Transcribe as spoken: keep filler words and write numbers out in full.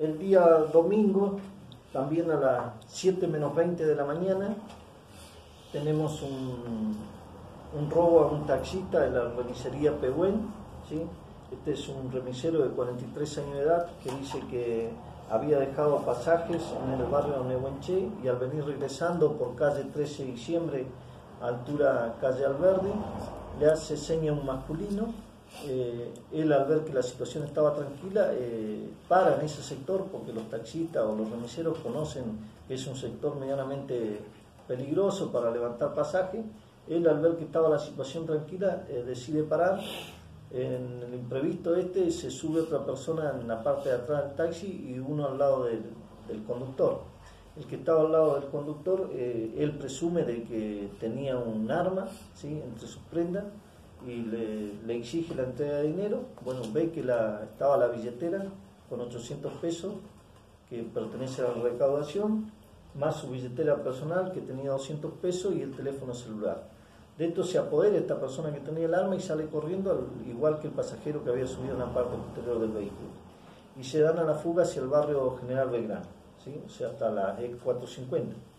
el día domingo, también a las siete menos veinte de la mañana, tenemos un, un robo a un taxista de la remisería Pehuen, ¿sí? Este es un remisero de cuarenta y tres años de edad que dice que había dejado pasajes en el barrio de Nehuenche y al venir regresando por calle trece de diciembre, altura calle Alberdi, le hace seña a un masculino. Eh, él, al ver que la situación estaba tranquila, eh, para en ese sector, porque los taxistas o los remiseros conocen que es un sector medianamente peligroso para levantar pasaje. Él, al ver que estaba la situación tranquila, eh, decide parar. En el imprevisto este se sube otra persona en la parte de atrás del taxi y uno al lado del, del conductor. El que estaba al lado del conductor, eh, él presume de que tenía un arma, ¿sí?, entre sus prendas, y le, le exige la entrega de dinero. Bueno, ve que la, estaba la billetera con ochocientos pesos que pertenece a la recaudación, más su billetera personal que tenía doscientos pesos y el teléfono celular. De esto se apodera esta persona que tenía el arma y sale corriendo, al, igual que el pasajero que había subido en la parte posterior del vehículo. Y se dan a la fuga hacia el barrio General Belgrano, ¿sí? O sea, hasta la E cuatrocientos cincuenta.